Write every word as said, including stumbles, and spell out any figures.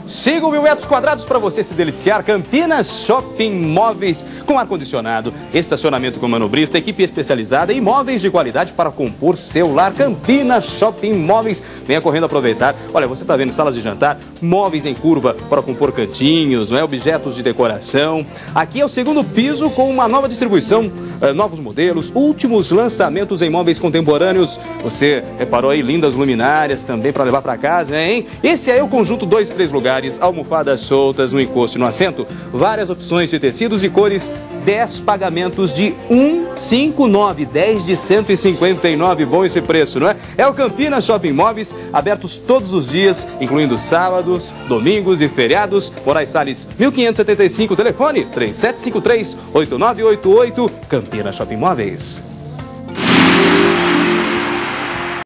cinco mil metros quadrados para você se deliciar. Campinas Shopping Móveis com ar-condicionado, estacionamento com manobrista, equipe especializada e móveis de qualidade para compor seu lar. Campinas Shopping Móveis. Venha correndo aproveitar. Olha, você está vendo salas de jantar, móveis em curva para compor cantinhos, não é? Objetos de decoração. Aqui é o segundo piso com uma nova distribuição, eh, novos modelos, últimos lançamentos em móveis contemporâneos. Você reparou aí lindas luminárias também para levar para casa, hein? Esse aí é o conjunto dois, três lugares, almofadas soltas no encosto e no assento, várias opções de tecidos e cores, dez pagamentos de um, cinco, nove, dez de cento e cinquenta e nove. Bom esse preço, não é? É o Campinas Shopping Móveis, abertos todos os dias, incluindo sábados, domingos e feriados. Moraes Salles, mil quinhentos e setenta e cinco, telefone três sete cinco três, oito nove oito oito. Campinas Shopping Móveis.